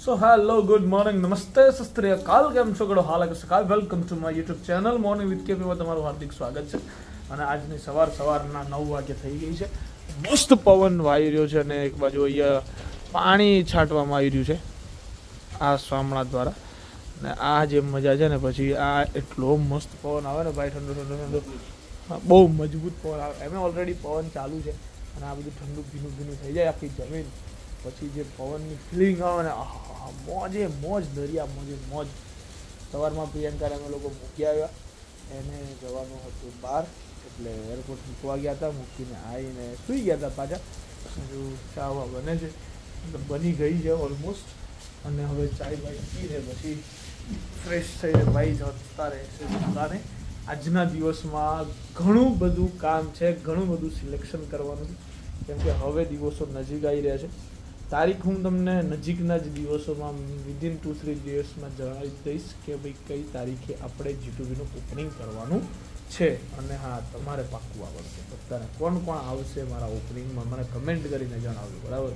So hello good morning नमस्ते सत श्री अकाल केम छो गड़ो हाल सकाल welcome to my YouTube channel morning with KP में તમારું હાર્દિક સ્વાગત છે અને આજની સવારના 9 વાગે થઈ ગઈ છે મસ્ત પવન વાઈ રહ્યો છે અને એક બાજુ અહીંયા પાણી છાંટવામાં આવી રહ્યું છે આ સામણા દ્વારા અને આ જે મજા છે ને પછી આ એટલો મસ્ત પવન આવે ને ભાઈ ઠંડો ઠંડો ઠંડો બહુ મજબૂત પવન આવે એમે ઓલરેડી પવન ચાલુ છે અને આ બધું ઠંડુ ભીનું ભીનું થઈ જાય આખી જમીન પછી જે પવનની ફિલિંગ આવે ને મોજે મોજ દરિયા મોજે મોજ સવારમાં પ્રિયંકાને અમે લોકો મૂકી આવ્યા એને જવાનું હતું બહાર એટલે એરપોર્ટ મૂકવા ગયા હતા મૂકીને આવીને સૂઈ ગયા હતા પાછા હજુ ચા બને છે બની ગઈ છે ઓલમોસ્ટ અને હવે ચાય બાય પીને પછી ફ્રેશ થઈને ભાઈ જતા રહેશે દુકાને આજના દિવસમાં ઘણું બધું કામ છે ઘણું બધું સિલેક્શન કરવાનું છે કેમ કે હવે દિવસો નજીક આવી રહ્યા છે તારીખ હું તમને નજીકના જ દિવસોમાં વિધિન 2-3 દિવસમાં જણાવી દઈશ કે ભાઈ કઈ તારીખે આપણે જીટુબીનું ઓપનિંગ કરવાનું છે અને હા તમારે પાક્કું આવડશે બધાને કોણ કોણ આવશે મારા ઓપનિંગમાં મને કમેન્ટ કરીને જણાવજો બરાબર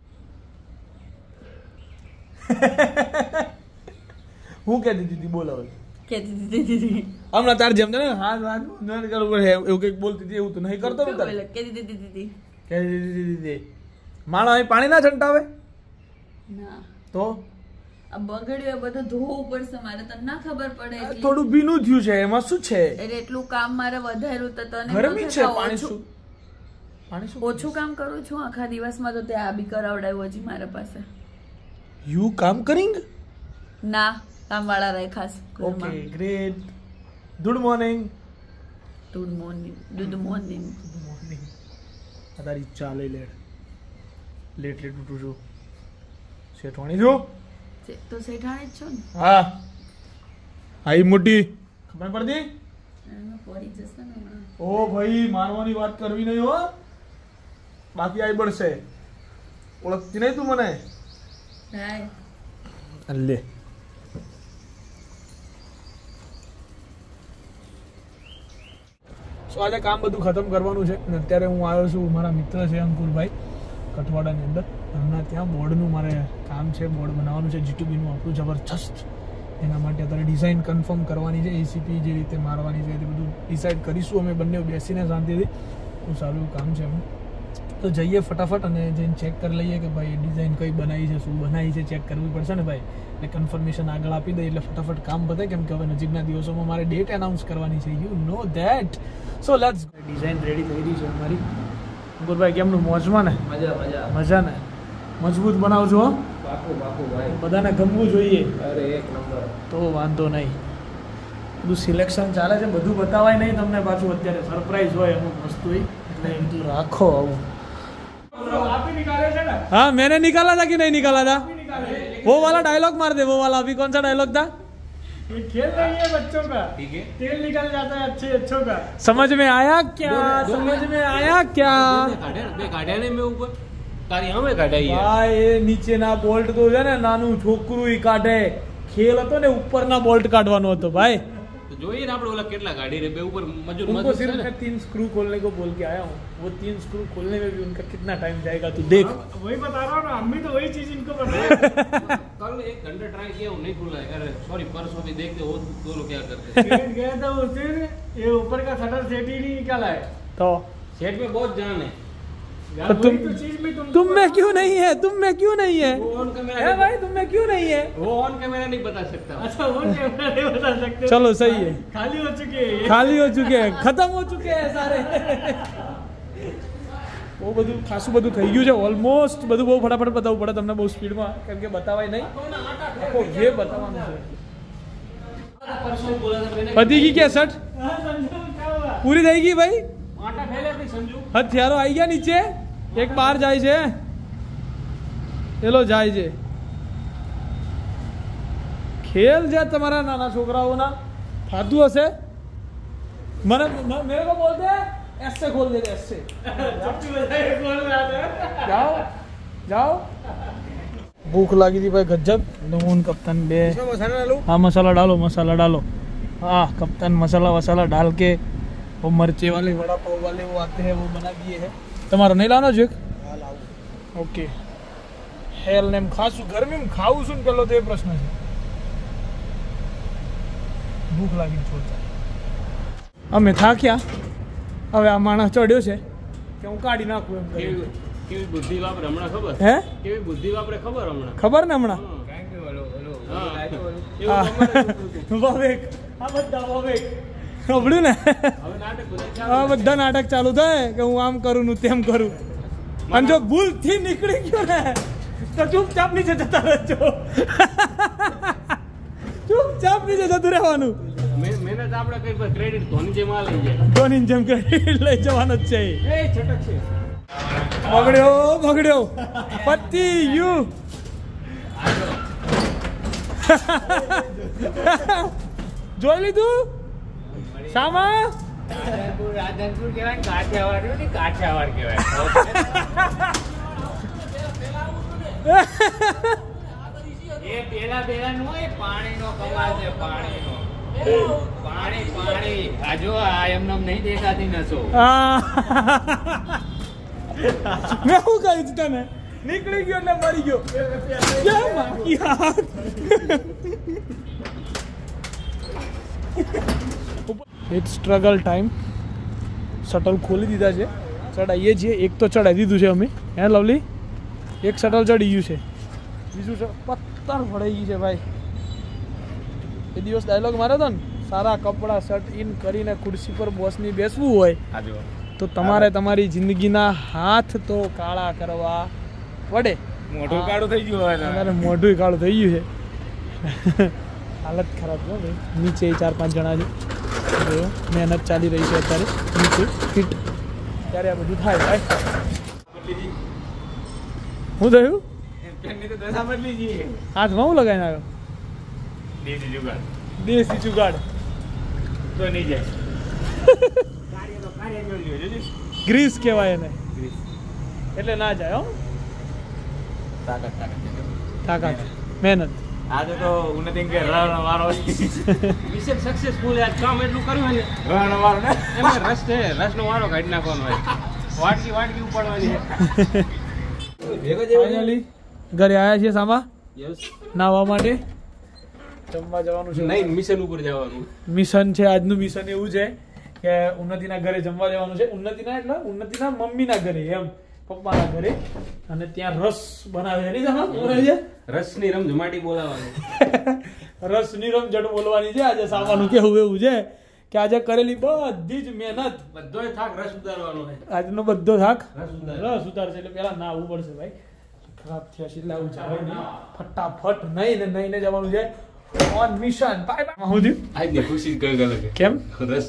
હું કહેતી દીદી બોલાવે કહેતી દીદી હમણાં તાર જેમ ને હા એવું કંઈક બોલતી હતી એવું તો નહીં કરતો ને તારે કહેતી દીદી કહેતી દીદી માણસ અહીં પાણી ના છંટાવે ના તો આ બગડ્યો બધું ધોવું પડશે મારે તને ના ખબર પડે થોડું ભીનું થયું છે એમાં શું છે એટલે એટલું કામ મારે વધાર્યું તો તને ગરમી છે પાણી શું ઓછું કામ કરું છું આખા દિવસમાં તો તે આ બી કરાવડાવ્યું હજી મારા પાસે યુ કામ કરિંગ ના કામ વાળા રાખાસ okay great good morning good morning good morning આ તારી ચાલે લેટ ઉઠું છું શેઠવાણી જો તો શેઠાણી જ છો ને હા આઈ મોટી ખબર પડતી પડી જશે ને ઓ ભાઈ મારવાની વાત કરવી નહીં હો બાકી આઈ પડશે ઓળખતી નહીં તું મને લે આજે કામ બધું ખતમ કરવાનું છે અને અત્યારે હું આવ્યો છું મારા મિત્ર છે અંકુરભાઈ કઠવાડાની અંદર હમણાં ત્યાં બોર્ડનું મારે કામ છે બોર્ડ બનાવવાનું છે જીટુબીનું આપણું જબરજસ્ત એના માટે અત્યારે ડિઝાઇન કન્ફર્મ કરવાની છે એસીપી જે રીતે મારવાની છે એ બધું ડિસાઇડ કરીશું અમે બંને બેસીને શાંતિથી બહુ સારું કામ છે એમ તો જઈએ ફટાફટ અને જઈને ચેક કરી લઈએ કે ભાઈ ડિઝાઇન કઈ બનાવી છે શું બનાવી છે ચેક કરવી પડશે ને ભાઈ એટલે કન્ફર્મેશન આગળ આપી દઈએ એટલે ફટાફટ કામ પતે કેમ કે હવે નજીકના દિવસોમાં મારે ડેટ એનાઉન્સ કરવાની છે you know that so let's design ready થઈ રહી છે અમારી અંકુરભાઈ કેમનું મોજમાં ને મજા ને મજબૂત બનાવજો હો ભાઈ બધાને ગમવું જોઈએ અરે એક નંબર તો વાંધો નહીં બધું સિલેક્શન ચાલે છે બધું બતાવાય નહીં તમને પાછું અત્યારે સરપ્રાઈઝ હોય અમુક વસ્તુ એટલે એમ તો રાખો આવું हाँ मैंने निकाला था कि नहीं निकाला था वो वाला डायलॉग मार दे वो वाला अभी कौन सा डायलॉग था ये खेल रही है बच्चों का ठीक है तेल निकल जाता है अच्छों का समझ में आया क्या समझ में आया क्या काढ़े ने में ऊपर तारी हमें काढ़ाई है भाई ये નીચે ના બોલ્ટ તો છે ને નાનું છોકરું ઈ કાઢે ખેલ હતો ને ઉપરના બોલ્ટ કાઢવાનો હતો ભાઈ तो जो ये આપણે ઓલા કેટલા ગાડી રે બે ऊपर मजूर उनको सिर्फ मैं 3 स्क्रू खोलने को बोल के आया हूँ वो 3 स्क्रू खोलने में भी उनका कितना टाइम जाएगा तू देख वही बता रहा हूँ ना हम भी तो वही चीज इनको बता कल 1 घंटा ट्राई किया वो नहीं खुला है अरे सॉरी परसों भी देखते वो दो लोग क्या करते हैं गया था उस दिन ये ऊपर का शटर सेट ही नहीं निकाला है तो सेट में बहुत जान है तो तुम में क्यों नहीं है तुम में क्यों नहीं है वो ऑन कैमरा है भाई तुम में क्यों नहीं है वो ऑन कैमरा नहीं बता सकता अच्छा ऑन कैमरा नहीं बता सकते चलो सही है खाली हो चुके हैं खाली हो चुके हैं खत्म हो चुके हैं सारे બહુ બધું ખાસું બધું થઈ ગયું છે ઓલમોસ્ટ બધું બહુ ફટાફટ બતાવવું પડે તમને બહુ સ્પીડમાં કેમ કે બતાવાય નહીં આખો જે બતાવવાનું છે પતી ગઈ કે શર્ટ પૂરી થઈ ગઈ ભાઈ આટા ફેલે નહીં સમજુ હથિયારો આવી ગયા નીચે એક બહાર જાય છે પેલો જાય છે ખેલ છે તમારા નાના છોકરાઓના થાતું હશે મને મેરે को बोलते हैं ऐसे खोल देते ऐसे जाओ जाओ भूख लगी थी भाई गजब नून कप्तान बे मसाला डालो हाँ मसाला डालो हाँ कप्तान मसाला वसाला डाल के वो मर्चे वाले वड़ा पाव वाले वो आते हैं वो बना दिए हैं तुम्हारा नहीं लाना जो ओके હેલ ને એમ ખાશું ગરમીમાં ખાવું શું ને પેલો તો એ પ્રશ્ન છે. ભૂખ લાગી છોડતા અમે થાક્યા. હવે આ માણસ ચડ્યો છે કે હું કાઢી નાખું એમ કરી. કેવી બુદ્ધિ વાપરે હમણાં ખબર? હે કેવી બુદ્ધિ વાપરે ખબર હમણાં? ખબર ને હમણાં વવેક આ બધા વવેક સાંભળ્યું ને. આ બધા નાટક ચાલુ થાય કે હું આમ કરું ને તેમ કરું અને જો ભૂલથી નીકળી ગયો ને તો ચૂપચાપ નીચે જતા રહેજો. ચૂપચાપ નીચે જતું રહેવાનું. મહેનત આપણે કઈ ક્રેડિટ ધોની જેમ આ લઈ જાય. ધોની જેમ ક્રેડિટ લઈ જવાનો જ છે. એ છટક છે. બગડ્યો પતિ યુ. જોઈ લીધું સામા. રાધનપુર કહેવાય કાઠિયાવાડ ને કાઠિયાવાડ કહેવાય. એ પેલા નો એ પાણીનો કમાલ છે. પાણી આ જો આ એમને નહીં દેખાતી નસો. મેં શું કહ્યું તને નીકળી ગયો એટલે મરી ગયો. It's struggle time. શટલ ખોલી દીધા છે, ચડાવીએ છીએ. એક તો ચડાવી દીધું છે અમે. હે લવલી, એક શટલ ચડી ગયું છે, બીજું પત્તર ભરાઈ ગયું છે ભાઈ. એ દિવસ ડાયલોગ માર્યો હતો ને, સારા કપડાં શર્ટ ઇન કરીને ખુરશી પર બોસની બેસવું હોય તો તમારે તમારી જિંદગીના હાથ તો કાળા કરવા પડે. મોઢું કાળું થઈ ગયું હવે. તમારે મોઢું કાળું થઈ ગયું છે. હાલત ખરાબ છે ભાઈ. નીચે 4-5 જણા છે, જો મહેનત ચાલી રહી છે અત્યારે નીચે ફિટ. ત્યારે આ બધું થાય ભાઈ. શું થયું? હાથમાં હું લગાવીને આવ્યો? દેશી જુગાડ તો નહીં જાય. ગ્રીસ કહેવાય એને, એટલે ના જાય. હો તાકાત મહેનત. આજે તો ઉન્નતિ કે રણ વાળો મિશન સક્સેસફુલ. આજ કામ એટલું કર્યું ને રણ વાળો ને એમાં રસ છે. રસનો વાળો કાઢી નાખવાનો હોય. વાટકી ઉપાડવાની છે. ફાઇનલી ઘરે આવ્યા છીએ સામા નાહવા માટે. જમવા જવાનું છે નહીં, મિશન ઉપર જવાનું મિશન છે આજનું. મિશન એવું છે કે ઉન્નતિના ઘરે જમવા જવાનું છે. ઉન્નતિના મમ્મીના ઘરે, એમ પપ્પાના ઘરે. અને ત્યાં રસ બનાવે છે. રસની રમઝમાટી બોલાવવાની. રસની રમઝટ બોલવાની છે આજે. સામાનું કેવું એવું છે કે આજે કરેલી બધી જ મહેનત, બધો થાક રસ ઉતારવાનો છે. આજનો બધો થાક રસ ઉતારશે. એટલે પેલા નાહવું પડશે ભાઈ. ખરાબ થયા છે એટલે આવું જવાય નહીં. ફટાફટ નહીં જવાનું છે ઓન મિશન. Bye bye. હું થયું આજની ખુશી કઈ ગલત. કેમ? રસ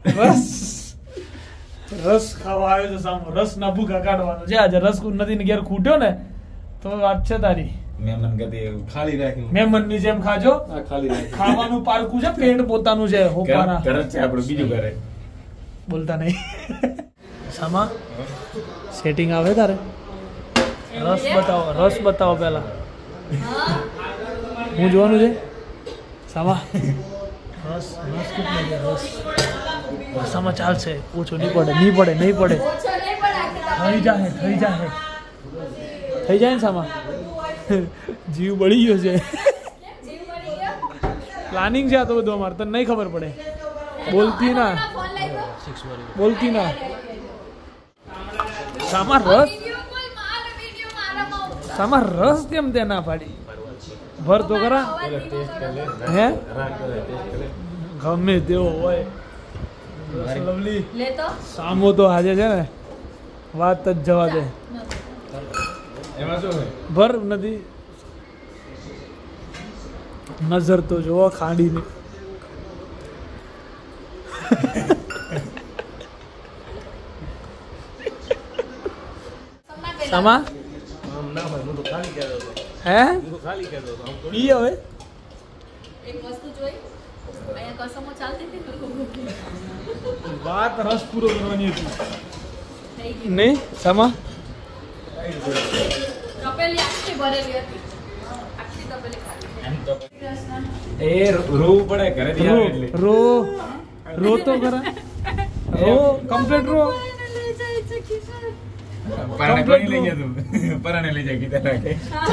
ખાવા આવ્યો તો સામો. રસ ના ભૂખા કાઢવાનો છે આજે. રસ નથી ઘેર ખૂટ્યો ને તો વાત છે તારી. મહેમાન ની જેમ ખાજો. ખાવાનું પારકું છે, પેટ પોતાનું છે. હોપારા ઘર છે આપણું, બીજું ઘરે બોલતા નહીં. સામા સેટિંગ આવે તારે? રસ બતાવો પેલા. હું જોવાનું છે સામા. રસ કેટલો છે? રસ સામા ચાલશે. ઓછો નહીં પડે. થઈ જાય ને સામા. જીવ બળી ગયો છે. પ્લાનિંગ છે આ તો બધું અમારે. તને નહીં ખબર પડે. બોલતી ના સામા રસ કેમ તે ના પાડી? ભર તો ખરા. હે ગમે તેવો હોય લવલી. સામો તો હાજે છે ને, વાત જ જવા દે. ભર નથી. નજર તો જોવો ખાંડીની. સામા હે ઈ હવે વાત રસ પૂરો કરવાની હતી નહીં સામા. રોવું પડે ઘરે. રો તો ખરા. રો કમ્પ્લીટ રો. પરાણે કોની લઈ ગયા તું? પરાણે લઈ જા કીધા રાખે.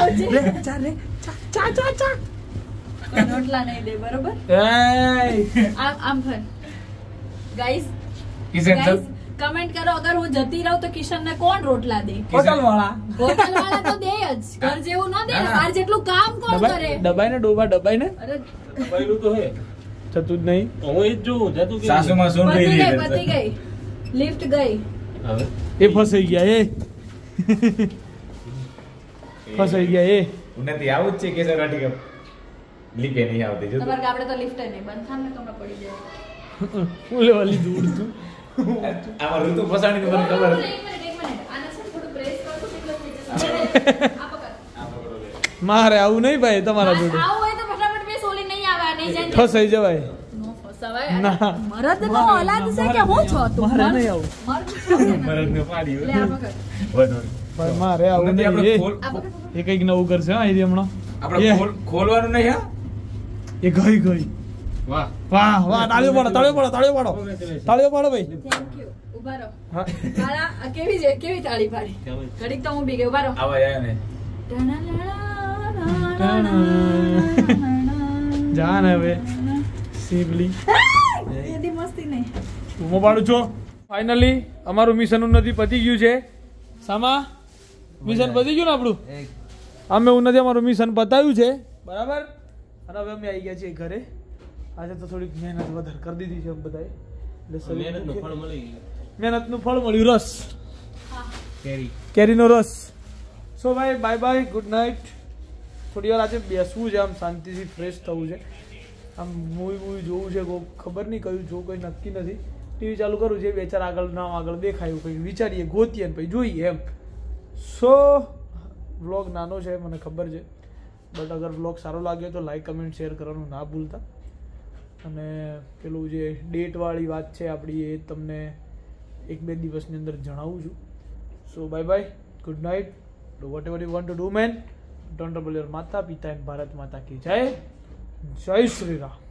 કોઈ રોટલા નહીં દે બરોબર આમ ફર ગાઈસ કિશન સર કમેન્ટ કરો અગર હું જતી રહું તો કિશન ને કોણ રોટલા દે હોટલ વાળા તો દે જ ઘર જેવું ન દે બાર જેટલું કામ કોણ કરે દબાઈ ને ડોબા દબાઈ ને અરે પહેલું તો હે થતું જ નહીં હું એ જ જોઉં જતું કે સાસુમાં શું રહી રહી પતી ગઈ લિફ્ટ ગઈ હવે એ ફસાઈ ગયા ફસાઈ ગયા ઉન્નતિ આવું જ છે કે સર આટી લીપે નહીં આવતી જો તમારે ગામડે તો લિફ્ટ નહીં બંધ થાને તો હમણાં પડી જાય હું લેવા લીધું ઉડતું આમાં ઋતુ ફસાણી તો મને ખબર એક મિનિટ આને છે થોડું પ્રેસ કરતો એટલે થઈ જશે આ પકડ મારે આવું નહીં ભાઈ તમારા જોડે આવું હોય તો ફટાફટ બે સોલી નહીં આવે નહીં જાય ફસાઈ જવાય નો ફસાવાય ના. મરદનો ઓલાદ છે કે હું છો તું મારે નહીં આવું મરદને પાડી લે આ પકડ વધુ ભાઈ મારે આવું ઉન્નતિ નહીં આપણે એ ખોલ- આ પકડ કંઈક નવું કરશે હા એ હમણાં આપણે ખોલવાનું નહીં હા એ ગઈ ગઈ વાહ વાહ વાહ તાળીઓ પાડો તાળીઓ પાડો તાળીઓ પાડો તાળીઓ પાડો ભાઈ થેન્ક યુ ઉભા રહો હા. તારા આ કેવી છે કેવી તાળી પાડી ઘડીક તો હું બી ગઈ ઉભા રહો આવા જાય ને જાન હવે સીબલી એદી મસ્તી નહીં હું પાડું છો ફાઇનલી અમારું મિશન ઉન્નતિ પતી ગયું છે સામા મિશન પતી ગયું ને આપણું અમે ઉન્નતિ અમારું મિશન પતાવ્યું છે બરાબર અને હવે અમે આવી ગયા છીએ ઘરે આજે તો થોડીક મહેનત વધારે કરી દીધી છે બધાએ એટલે શરીર મહેનતનું દુખે. ફળ મળી ગયું મહેનતનું ફળ મળ્યું રસ કેરી કેરીનો રસ સો ભાઈ બાય બાય ગુડ નાઇટ થોડી વાર આજે બેસવું છે આમ શાંતિથી ફ્રેશ થવું છે આમ મૂવી જોવું છે કોઈ ખબર નહીં કયું જો કોઈ નક્કી નથી ટીવી ચાલુ કરું છે બે ચાર આગળ ના આગળ દેખાયું કંઈ વિચારીએ ગોતીએ ને પછી જોઈએ એમ સો વ્લોગ નાનો છે મને ખબર છે બટ અગર વ્લોગ સારો લાગ્યો તો લાઈક કમેન્ટ શેર કરવાનું ના ભૂલતા અને પેલું જે ડેટવાળી વાત છે આપણી એ તમને 1-2 દિવસની અંદર જણાવું છું so bye bye good night do whatever you want to do man don't trouble your માતા પિતા એન્ડ ભારત માતા કી જય જય શ્રી રામ